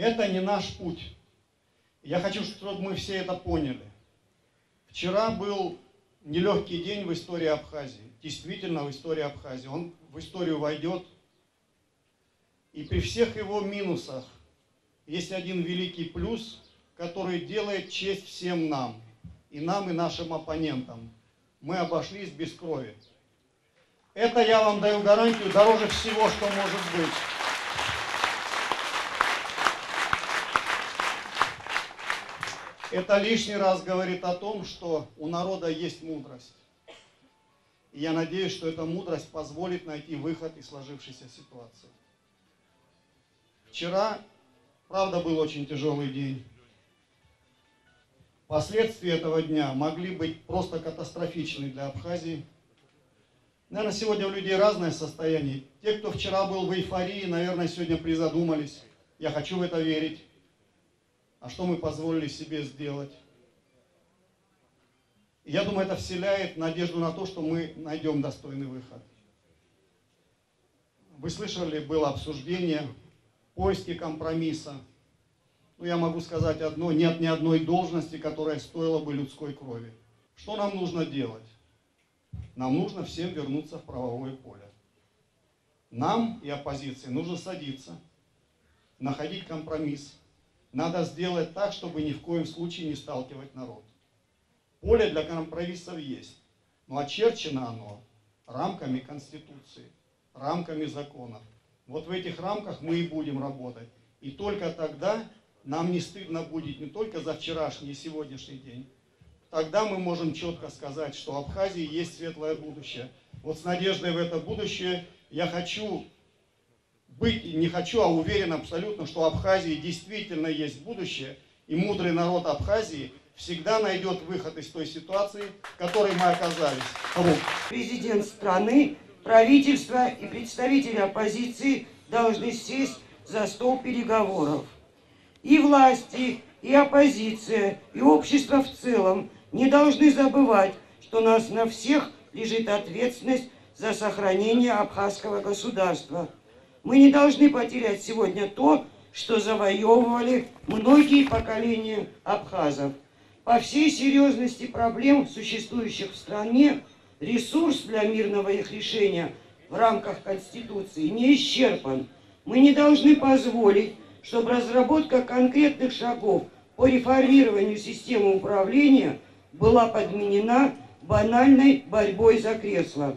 Это не наш путь. Я хочу, чтобы мы все это поняли. Вчера был нелегкий день в истории Абхазии. Действительно, в истории Абхазии. Он в историю войдет. И при всех его минусах есть один великий плюс, который делает честь всем нам. И нам, и нашим оппонентам. Мы обошлись без крови. Это я вам даю гарантию дороже всего, что может быть. Это лишний раз говорит о том, что у народа есть мудрость. И я надеюсь, что эта мудрость позволит найти выход из сложившейся ситуации. Вчера, правда, был очень тяжелый день. Последствия этого дня могли быть просто катастрофичны для Абхазии. Наверное, сегодня у людей разное состояние. Те, кто вчера был в эйфории, наверное, сегодня призадумались. Я хочу в это верить. А что мы позволили себе сделать? Я думаю, это вселяет надежду на то, что мы найдем достойный выход. Вы слышали, было обсуждение, поиски компромисса. Ну, я могу сказать одно: нет ни одной должности, которая стоила бы людской крови. Что нам нужно делать? Нам нужно всем вернуться в правовое поле. Нам и оппозиции нужно садиться, находить компромисс. Надо сделать так, чтобы ни в коем случае не сталкивать народ. Поле для компромиссов есть, но очерчено оно рамками Конституции, рамками законов. Вот в этих рамках мы и будем работать. И только тогда нам не стыдно будет не только за вчерашний и сегодняшний день. Тогда мы можем четко сказать, что в Абхазии есть светлое будущее. Вот с надеждой в это будущее я хочу быть, не хочу, а уверен абсолютно, что в Абхазии действительно есть будущее, и мудрый народ Абхазии всегда найдет выход из той ситуации, в которой мы оказались. Президент страны, правительство и представители оппозиции должны сесть за стол переговоров. И власти, и оппозиция, и общество в целом не должны забывать, что нас на всех лежит ответственность за сохранение абхазского государства. Мы не должны потерять сегодня то, что завоевывали многие поколения абхазов. По всей серьезности проблем, существующих в стране, ресурс для мирного их решения в рамках Конституции не исчерпан. Мы не должны позволить, чтобы разработка конкретных шагов по реформированию системы управления была подменена банальной борьбой за кресло.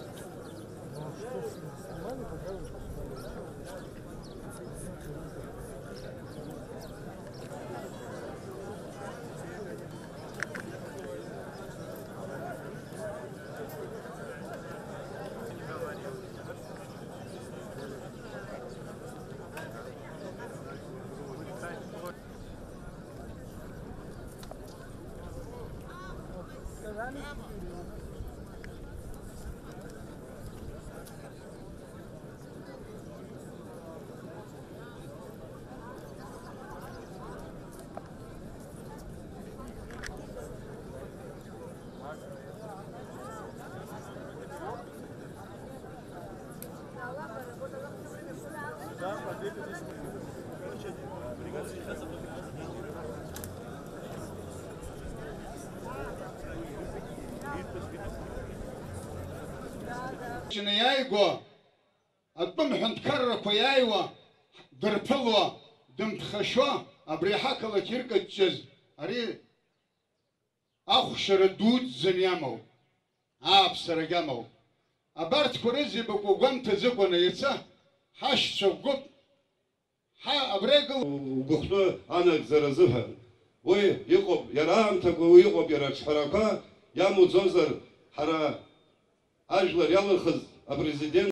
Яйго, одном ханткарра пояйва, дерпело, дымтхашо, абрихакала киркачез, ари ахшара дуд занямов, абсарагамов. Абарт курези бакугам тазыкона яца, хаш чавгут, ха абрегал. Гухно анак заразыха. Ой, якоб ярам такой, якоб ярач харака, яму зозар хара. Ажлар ялыхыз, а президент